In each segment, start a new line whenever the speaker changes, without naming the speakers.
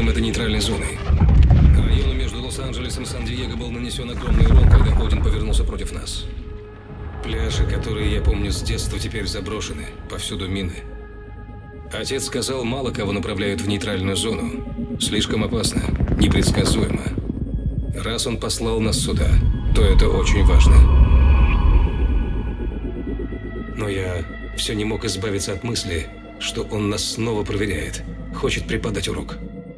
этой нейтральной зоной. Району между Лос-Анджелесом и Сан-Диего был нанесен огромный урон, когда Один повернулся против нас. Пляжи, которые я помню с детства, теперь заброшены. Повсюду мины. Отец сказал, мало кого направляют в нейтральную зону. Слишком опасно, непредсказуемо. Раз он послал нас сюда, то это очень важно. Но я все не мог избавиться от мысли, что он нас снова проверяет. Хочет преподать урок.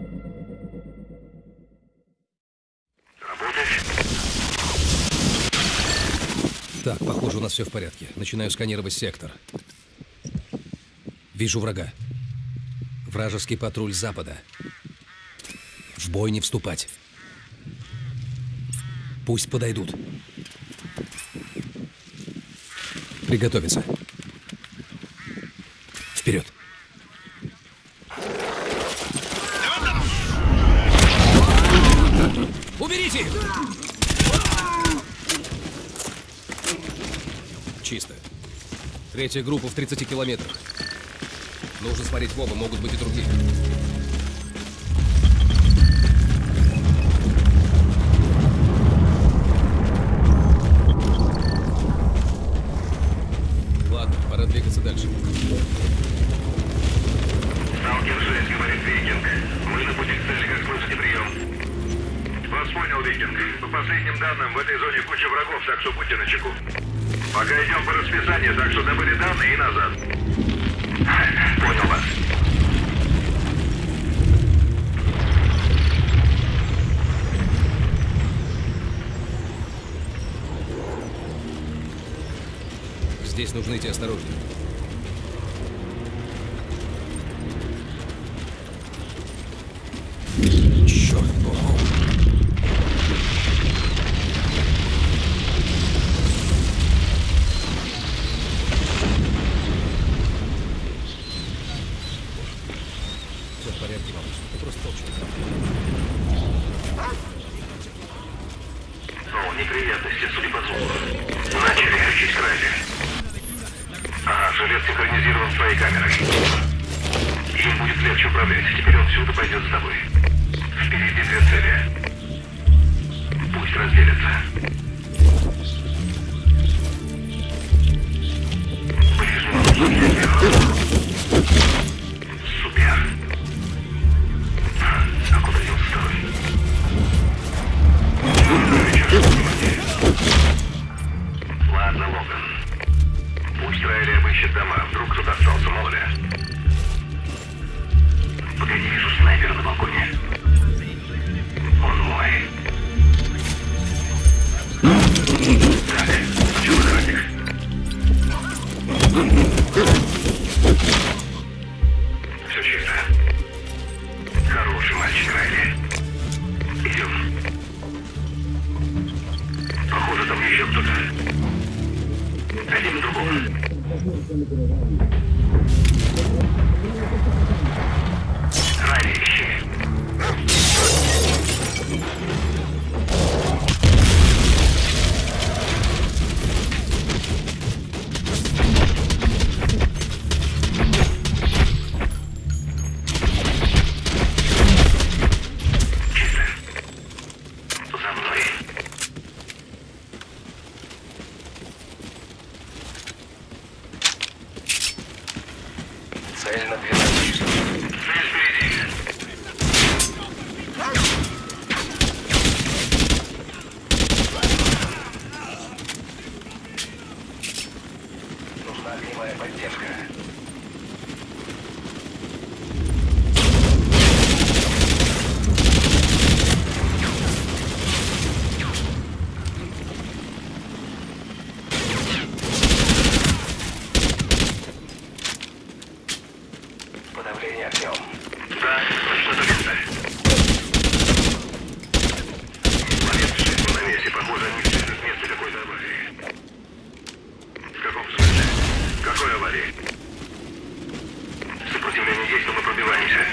Так, похоже, у нас все в порядке. Начинаю сканировать сектор. Вижу врага. Вражеский патруль с запада. В бой не вступать. Пусть подойдут. Приготовиться. Вперед. Уберите их! Чисто. Третья группа в 30 километрах. Нужно смотреть в оба, могут быть и другие. Ладно, пора двигаться дальше.
Сталкер 6, говорит Викинг. Мы на пути к цели, как слышите, прием. Вас понял, Викинг. По последним данным, в этой зоне куча врагов, так что будьте начеку. Пока идем по расписанию, так что добыли данные и назад. Понял вас.
Здесь нужно идти осторожно. Черт, бог. Все в порядке, малыш. Ты просто толчок.
О, неприятности, судя по звуку. Начали кричить крази. Ага, жилет синхронизирован с твоей камерой. Им будет легче управлять. Теперь он всюду пойдет с тобой. Впереди две цели. Пусть разделятся. Ближний. Супер. А куда делся второй? Ладно, Логан. Пусть Райли обыщет дома. Вдруг кто-то остался, мало ли. Погоди, вижу снайпера на балконе. Он мой. Так, почему охранник? Все чисто. Хороший мальчик, Райли. Идем. Похоже, там еще кто-то. Один на другого. Райли, ищи. Чисто. За мной. Цель на 12 часов. Цель впереди. Нужна огневая поддержка. Подавление огнем. Да, что-то видно. Ловец 6 на навесе. Похоже, они все с места какой-то аварии. В каком смысле? Какой аварии? Сопротивление есть, но мы пробиваемся.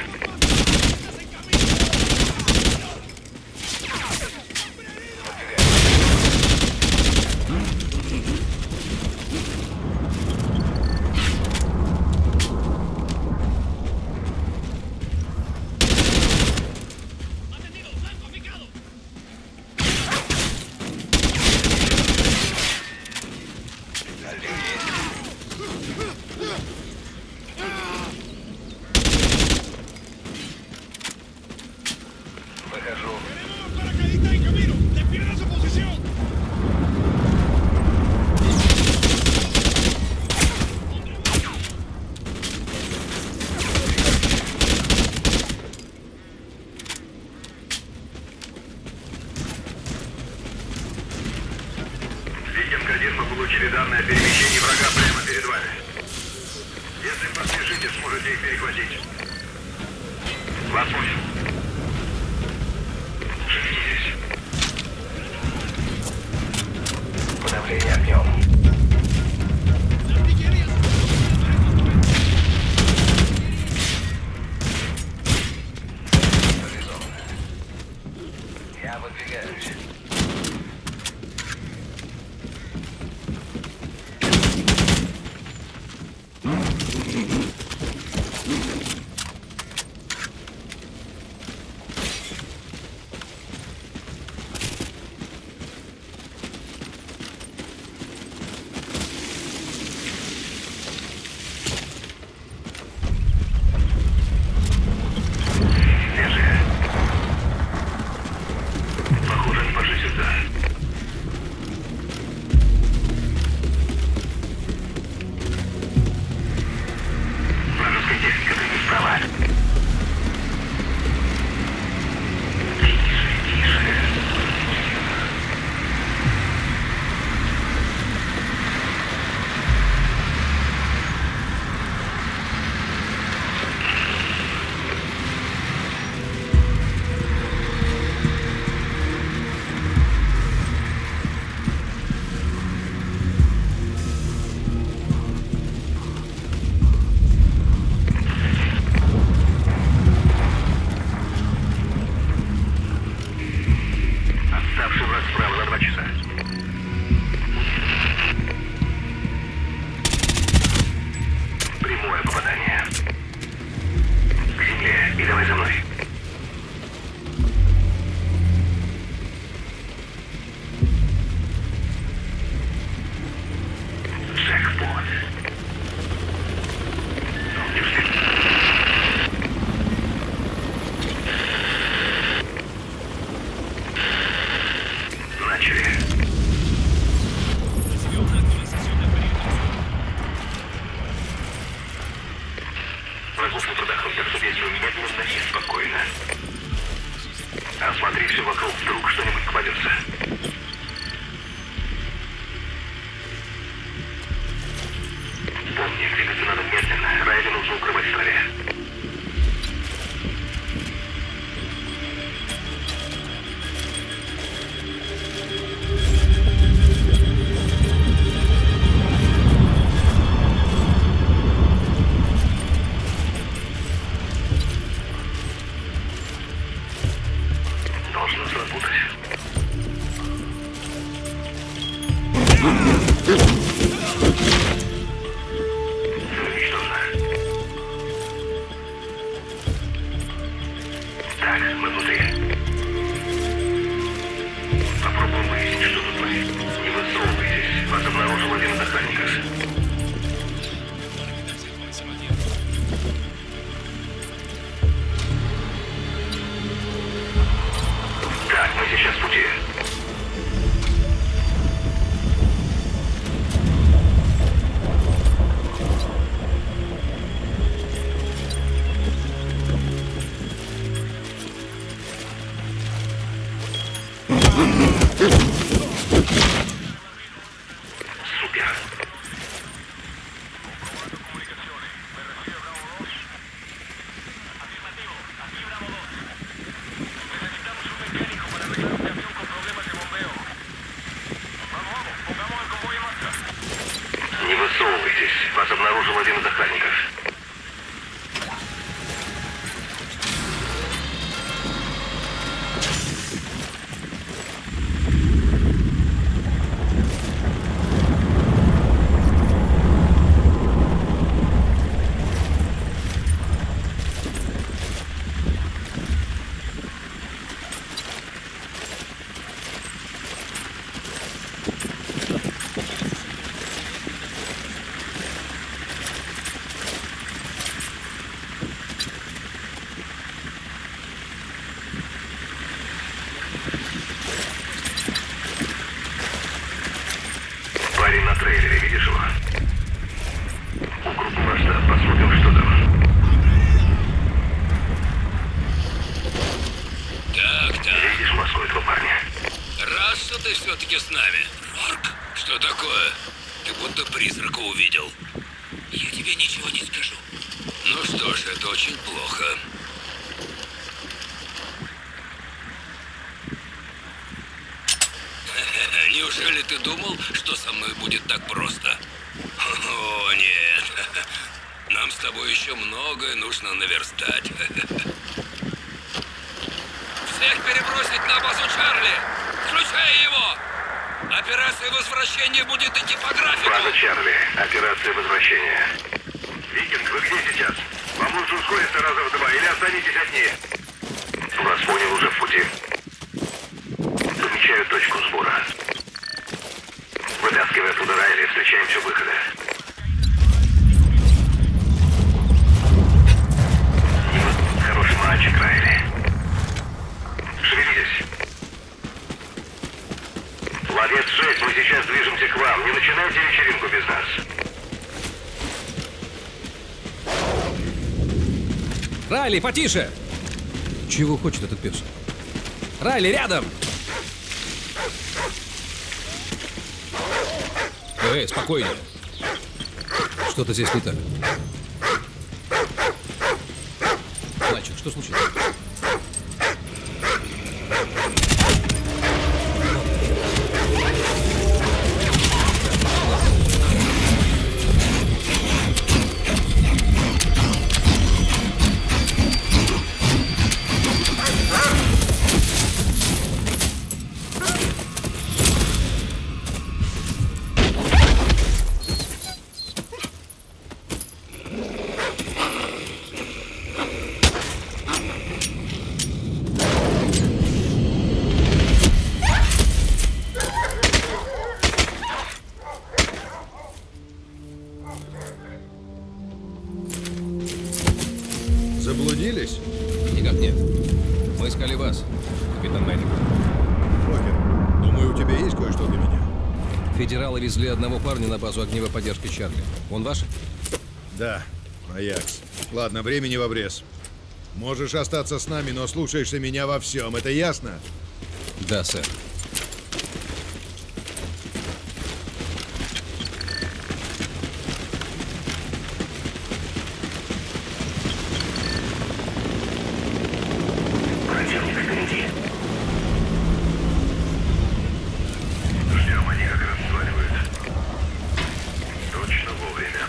покажу.
Видим, мы получили данные о перемещении врага прямо перед вами. Если поспешите, сможете их перехватить. Вас понял. Шевелитесь.
Подавление огнем. Реализовано. Я выдвигаюсь.
Похоже, они пошли сюда. Вражеская техника, ты не справа. Тише, тише. Отставший враг справа на 2 часа. Прямое попадание. К земле и давай за мной. Джекпот. Начали. Врагов не продохнуть, так что если у меня нужно и спокойно. Осмотри все вокруг, вдруг что-нибудь попадется. Помни, двигаться надо медленно. Райли нужно укрывать в траве. Должно сработать. Уничтожено. Так, мы внутри. Попробуем выяснить, что тут творит. Не высовывайтесь. Вас обнаружил один из охранников. Так, мы сейчас в пути.
будто призрака увидел. Я тебе ничего не скажу. Ну что ж, это очень плохо. Неужели ты думал, что со мной будет так просто? О, нет. Нам с тобой еще многое нужно наверстать. Всех перебросить на базу Чарли! Включай его! Операция возвращения будет идти по графику!
База Чарли. Операция возвращения. Викинг, вы где сейчас? Вам лучше ускориться раза в 2 или останетесь одни. Вас понял, уже в пути. Замечаю точку сбора. Вытаскивай оттуда Райли, встречаемся у выхода. Хороший мальчик, Райли. Шевелитесь. Ловец 6, мы сейчас движемся к вам. Не начинайте вечеринку без нас.
Райли, потише! Чего хочет этот пес? Райли, рядом! Эй, спокойнее. Что-то здесь не так. Мальчик, что случилось?
Заблудились?
Никак нет. Мы искали вас, капитан Мэрик.
Рокер, думаю, у тебя есть кое-что для меня?
Федералы везли одного парня на базу огневой поддержки Чарли. Он ваш?
Да, Аякс. Ладно, времени в обрез. Можешь остаться с нами, но слушаешься меня во всем. Это ясно?
Да, сэр.
Противник впереди. Ждем, они как раз сваливают. Точно вовремя.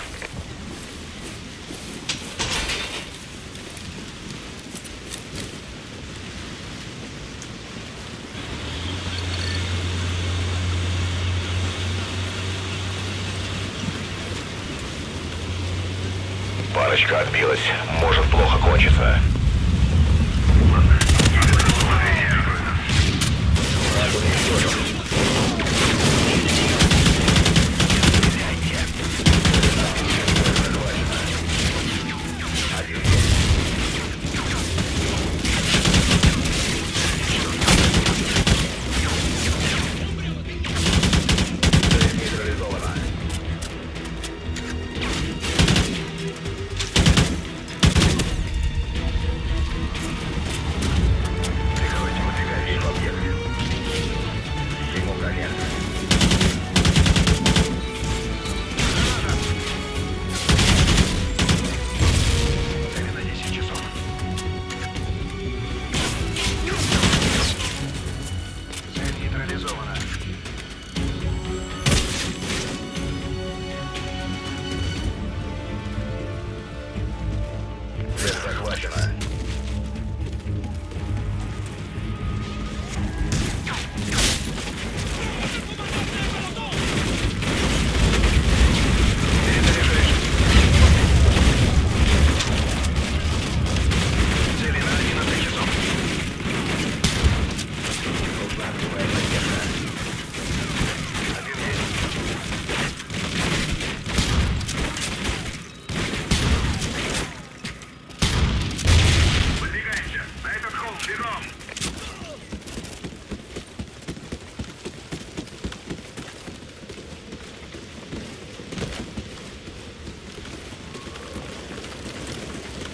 Парочка отбилась. Может плохо кончиться.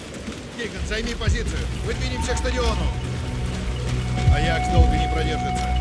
Кейган, займи позицию. Выдвинемся к стадиону. Аякс долго не продержится.